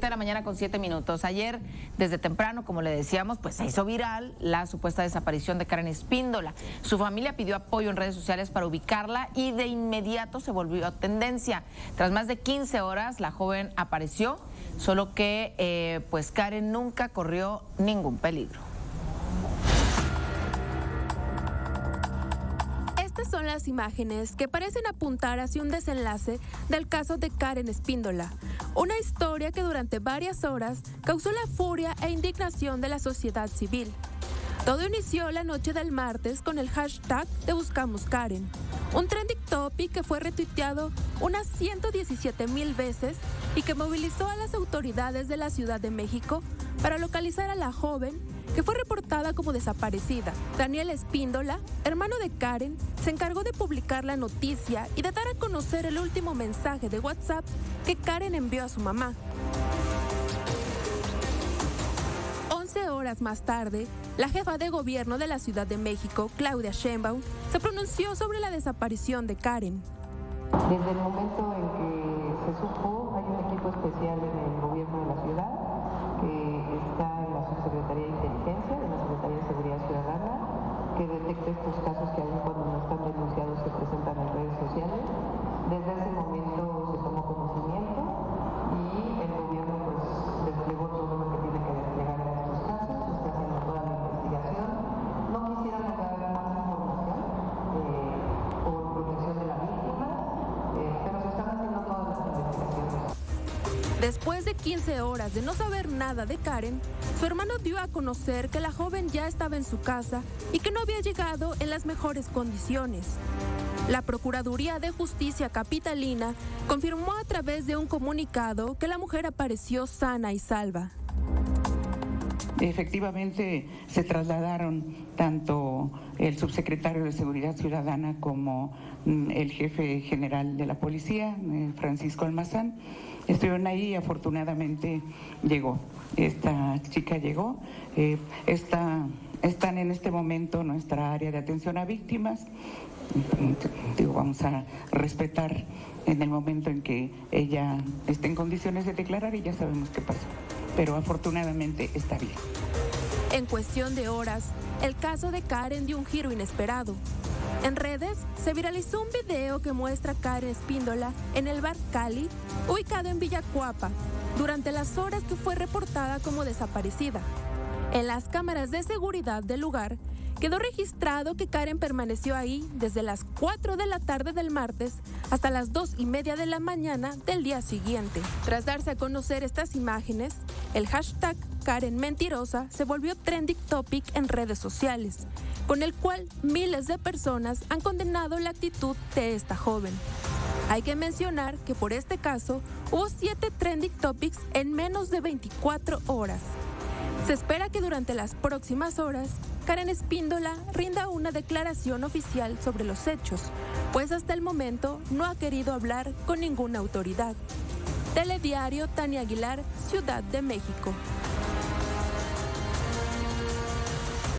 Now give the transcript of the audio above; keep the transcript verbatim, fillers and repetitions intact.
siete de la mañana con siete minutos. Ayer, desde temprano, como le decíamos, pues se hizo viral la supuesta desaparición de Karen Espíndola. Su familia pidió apoyo en redes sociales para ubicarla y de inmediato se volvió tendencia. Tras más de quince horas, la joven apareció, solo que eh, pues Karen nunca corrió ningún peligro. Estas son las imágenes que parecen apuntar hacia un desenlace del caso de Karen Espíndola, una historia que durante varias horas causó la furia e indignación de la sociedad civil. Todo inició la noche del martes con el hashtag de Buscamos Karen, un trending topic que fue retuiteado unas ciento diecisiete mil veces y que movilizó a las autoridades de la Ciudad de México para localizar a la joven que fue reportada como desaparecida. Daniel Espíndola, hermano de Karen, se encargó de publicar la noticia y de dar a conocer el último mensaje de WhatsApp que Karen envió a su mamá. once horas más tarde, la jefa de gobierno de la Ciudad de México, Claudia Sheinbaum, se pronunció sobre la desaparición de Karen. Desde el momento en que se supo, hay un equipo especial en el gobierno de la ciudad que está en la Subsecretaría de Inteligencia, en la Secretaría de Seguridad Ciudadana, que detecta estos casos que aún cuando no están denunciados se presentan en redes sociales. Desde ese momento se tomó conocimiento y el gobierno pues desplegó todo lo que tiene que desplegar en estos casos, está haciendo toda la investigación. No quisiera dar más información eh, por protección de la víctima, eh, pero se están haciendo todas las investigaciones. Después de quince horas de no saber nada de Karen, su hermano dio a conocer que la joven ya estaba en su casa y que no había llegado en las mejores condiciones. La Procuraduría de Justicia Capitalina confirmó a través de un comunicado que la mujer apareció sana y salva. Efectivamente, se trasladaron tanto el subsecretario de Seguridad Ciudadana como el jefe general de la policía, Francisco Almazán. Estuvieron ahí y afortunadamente llegó. Esta chica llegó. Eh, está, están en este momento nuestra área de atención a víctimas. Digo, vamos a respetar en el momento en que ella esté en condiciones de declarar y ya sabemos qué pasó. Pero afortunadamente está bien. En cuestión de horas, el caso de Karen dio un giro inesperado. En redes se viralizó un video que muestra a Karen Espíndola en el bar Cali, ubicado en Villacuapa, durante las horas que fue reportada como desaparecida. En las cámaras de seguridad del lugar quedó registrado que Karen permaneció ahí desde las cuatro de la tarde del martes hasta las dos y media de la mañana del día siguiente. Tras darse a conocer estas imágenes, el hashtag Karen Mentirosa se volvió trending topic en redes sociales, con el cual miles de personas han condenado la actitud de esta joven. Hay que mencionar que por este caso hubo siete trending topics en menos de veinticuatro horas. Se espera que durante las próximas horas, Karen Espíndola rinda una declaración oficial sobre los hechos, pues hasta el momento no ha querido hablar con ninguna autoridad. Telediario Tania Aguilar, Ciudad de México.